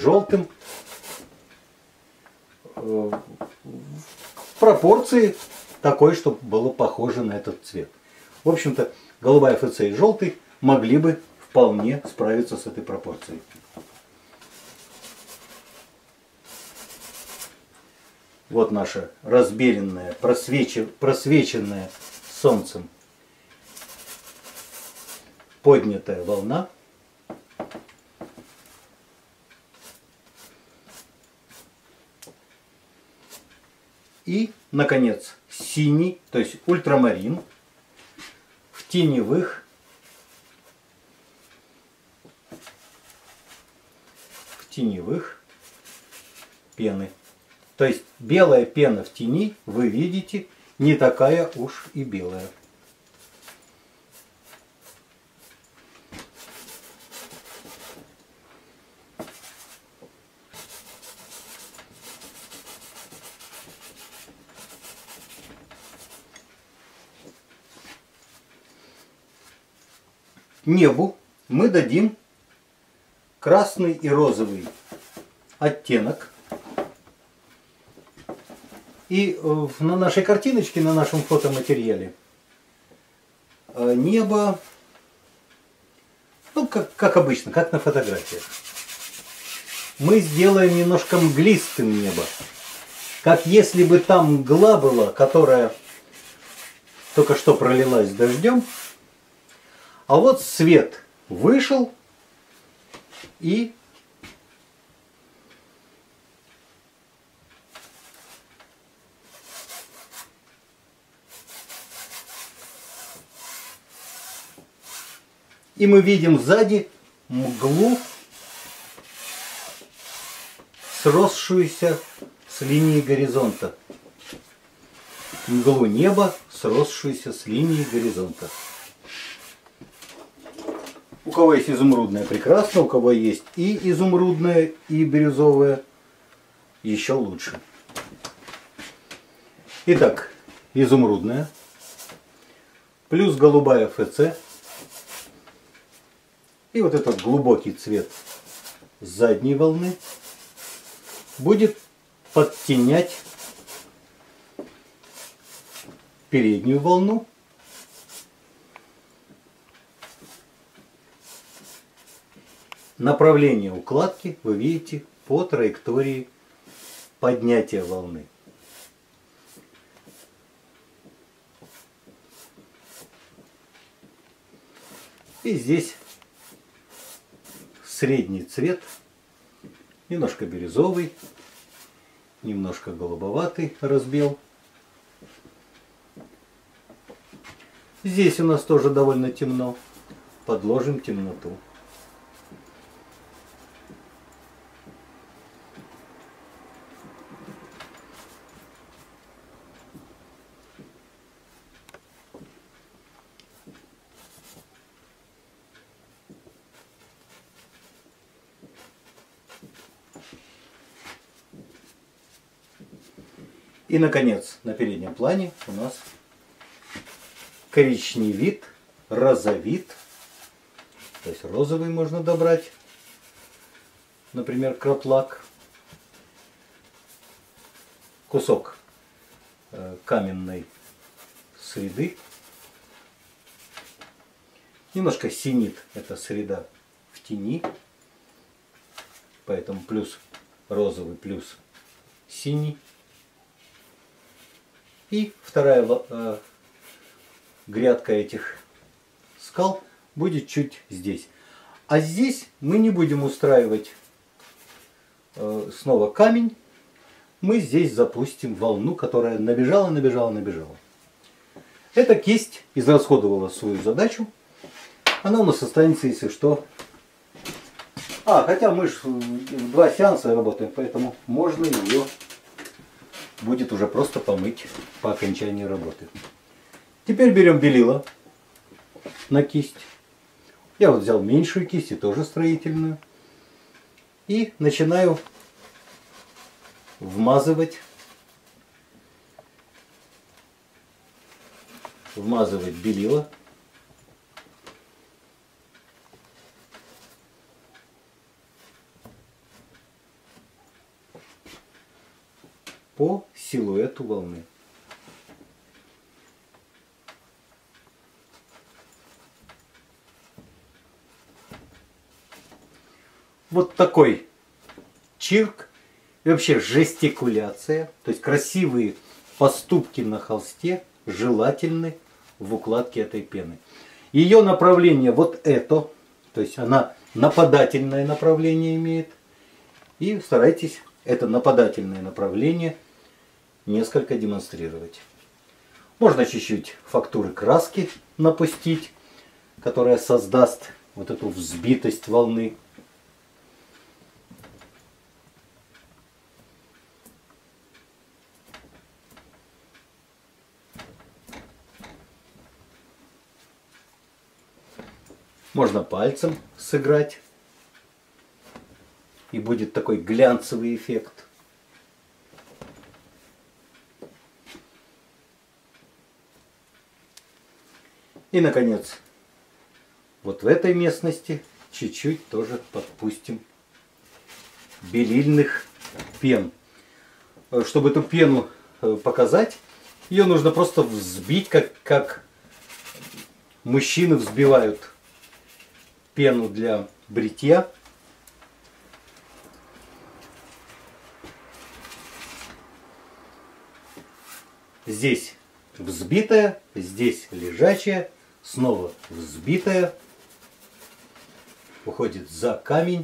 желтым в пропорции такой, чтобы было похоже на этот цвет. В общем-то, голубая ФЦ и желтый могли бы вполне справиться с этой пропорцией. Вот наша разбеленная, просвеченная солнцем поднятая волна. И, наконец, синий, то есть ультрамарин в теневых пены. То есть белая пена в тени, вы видите, не такая уж и белая. Небу мы дадим красный и розовый оттенок. И на нашей картиночке, на нашем фотоматериале небо, ну как обычно, как на фотографиях. Мы сделаем немножко мглистым небо. Как если бы там мгла была, которая только что пролилась дождем. А вот свет вышел и мы видим сзади мглу, сросшуюся с линией горизонта. Мглу неба, сросшуюся с линией горизонта. У кого есть изумрудное, прекрасно. У кого есть и изумрудное, и бирюзовое, еще лучше. Итак, изумрудная плюс голубая ФЦ. И вот этот глубокий цвет задней волны будет подтенять переднюю волну. Направление укладки вы видите по траектории поднятия волны. И здесь средний цвет, немножко бирюзовый, немножко голубоватый разбел. Здесь у нас тоже довольно темно. Подложим темноту. И, наконец, на переднем плане у нас коричневит, розовит. То есть розовый можно добрать, например, краплак. Кусок каменной среды. Немножко синит эта среда в тени. Поэтому плюс розовый, плюс синий. И вторая грядка этих скал будет чуть здесь. А здесь мы не будем устраивать снова камень. Мы здесь запустим волну, которая набежала. Эта кисть израсходовала свою задачу. Она у нас останется, если что. Хотя мы же в 2 сеанса работаем, поэтому можно ее будет уже просто помыть по окончании работы. Теперь берем белила на кисть. Я вот взял меньшую кисть и тоже строительную. И начинаю вмазывать белила. по силуэту волны. Вот такой чирк и вообще жестикуляция, то есть красивые поступки на холсте желательны в укладке этой пены. Ее направление вот это, то есть она нападательное направление имеет. И старайтесь это нападательное направление несколько демонстрировать. Можно чуть-чуть фактуры краски напустить, которая создаст вот эту взбитость волны. Можно пальцем сыграть. И будет такой глянцевый эффект. И, наконец, вот в этой местности чуть-чуть тоже подпустим белильных пен. Чтобы эту пену показать, ее нужно просто взбить, как мужчины взбивают пену для бритья. Здесь взбитая, здесь лежачая, снова взбитая, уходит за камень.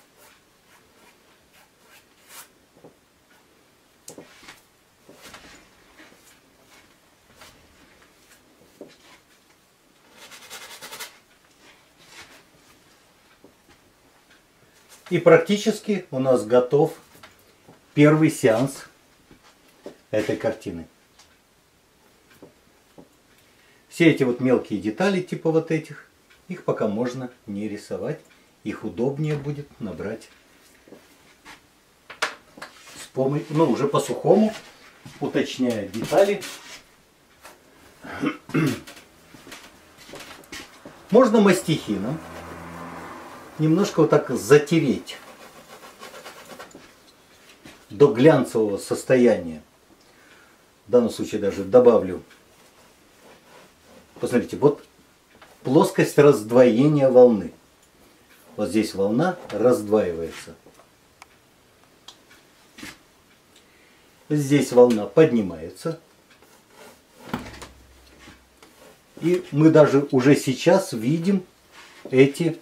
И практически у нас готов первый сеанс этой картины. Все эти вот мелкие детали, типа вот этих, их пока можно не рисовать. Их удобнее будет набрать с помощью, ну, уже по сухому, уточняя детали. Можно мастихином немножко вот так затереть до глянцевого состояния. В данном случае даже добавлю. Посмотрите, вот плоскость раздвоения волны. Вот здесь волна раздваивается. Здесь волна поднимается. И мы даже уже сейчас видим эти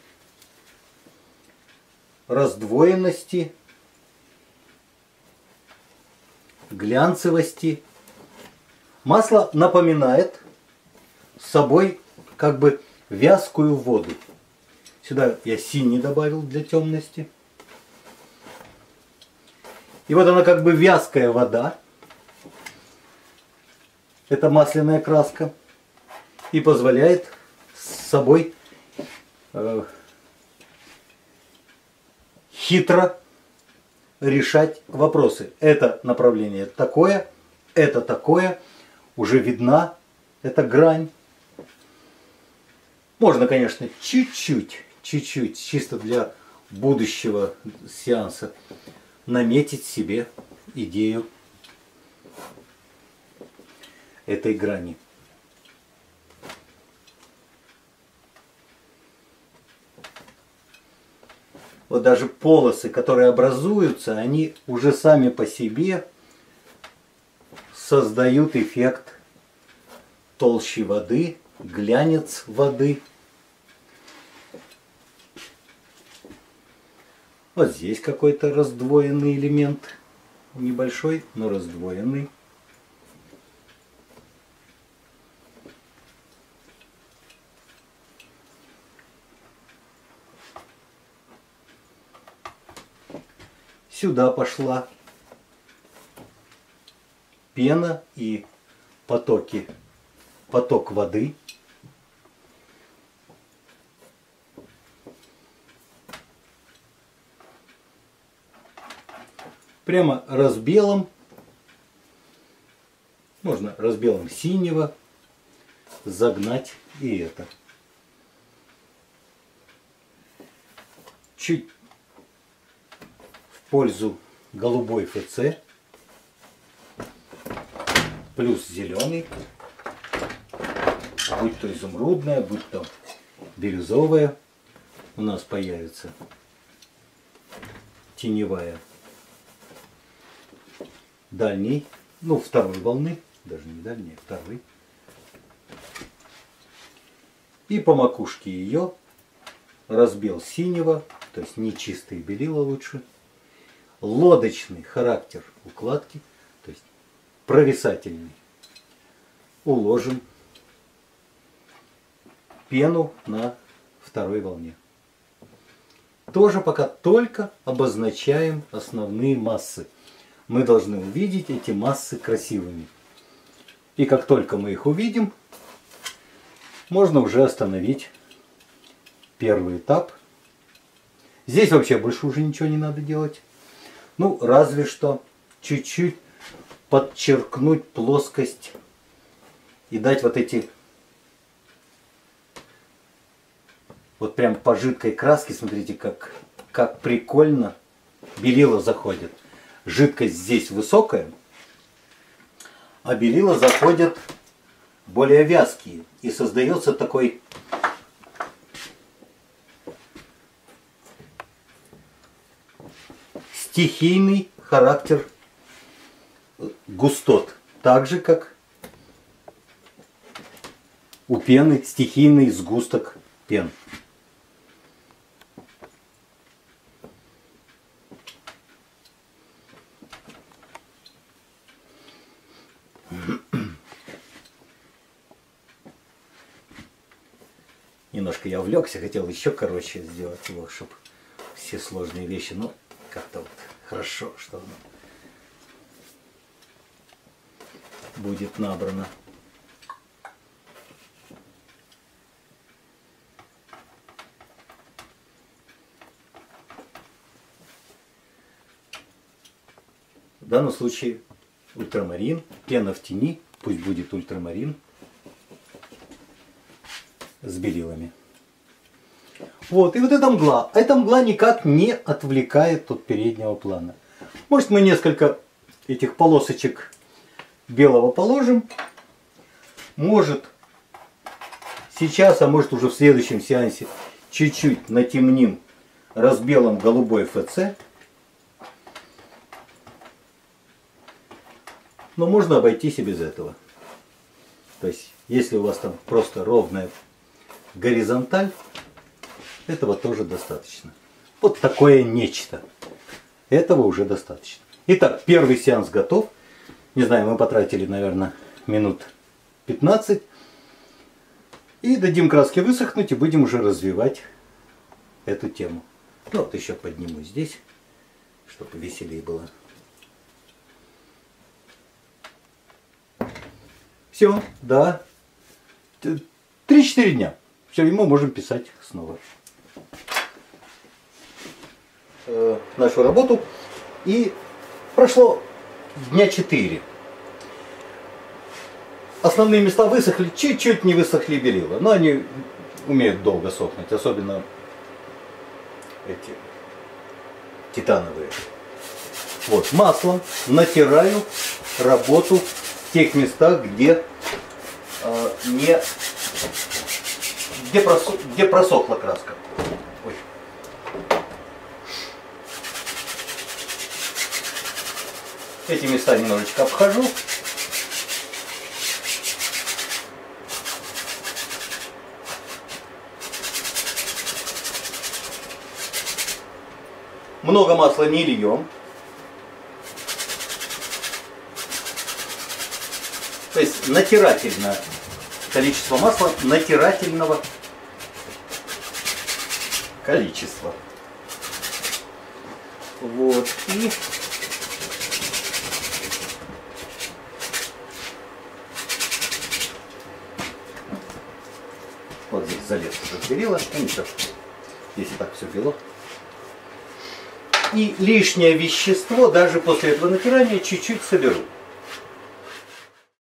раздвоенности, глянцевости. Масло напоминает собой как бы вязкую воду. Сюда я синий добавил для темности. И вот она как бы вязкая вода. Это масляная краска. И позволяет с собой хитро решать вопросы. Это направление такое, это такое. Уже видна эта грань. Можно, конечно, чуть-чуть, чисто для будущего сеанса наметить себе идею этой грани. Вот даже полосы, которые образуются, они уже сами по себе создают эффект толщи воды, глянец воды. Вот здесь какой-то раздвоенный элемент. Небольшой, но раздвоенный. Сюда пошла пена и поток воды. Прямо разбелом, можно разбелом синего загнать и это. Чуть в пользу голубой ФЦ. плюс зеленый, будь то изумрудная, будь то бирюзовая, у нас появится теневая дальней, ну второй волны, даже не дальней, а второй. И по макушке ее разбел синего, то есть не чистые белила лучше, лодочный характер укладки, то есть провисательный, уложим пену на второй волне. Тоже пока только обозначаем основные массы. Мы должны увидеть эти массы красивыми. И как только мы их увидим, можно уже остановить первый этап. Здесь вообще больше уже ничего не надо делать. Ну, разве что чуть-чуть подчеркнуть плоскость и дать вот эти вот прям по жидкой краске. Смотрите, как прикольно белила заходит. Жидкость здесь высокая, а белила заходят более вязкие. И создается такой стихийный характер густот. Так же, как у пены стихийный сгусток пен. Немножко я увлекся, хотел еще короче сделать его, чтобы все сложные вещи, но как-то вот хорошо, что оно будет набрано. В данном случае ультрамарин, пена в тени, пусть будет ультрамарин с белилами. Вот, и вот эта мгла. Эта мгла никак не отвлекает от переднего плана. Может, мы несколько этих полосочек белого положим. Может, сейчас, а может уже в следующем сеансе чуть-чуть натемним разбелом голубой ФЦ. Но можно обойтись и без этого. То есть, если у вас там просто ровная горизонталь, этого тоже достаточно. Вот такое нечто. Этого уже достаточно. Итак, первый сеанс готов. Не знаю, мы потратили, наверное, минут 15. И дадим краске высохнуть и будем уже развивать эту тему. Ну вот еще подниму здесь, чтобы веселее было. Все, да. 3-4 дня. Все, и мы можем писать снова нашу работу. И прошло дня 4. Основные места высохли, чуть-чуть не высохли белила. Но они умеют долго сохнуть, особенно эти титановые. Вот, маслом натираю работу в тех местах, где где просохла краска. Ой. Эти места немножечко обхожу. Много масла не льем. То есть натирательно. Количество масла натирательного количества. Вот. И вот здесь залез уже белило. Ну ничего. Здесь и так все бело. И лишнее вещество даже после этого натирания чуть-чуть соберу.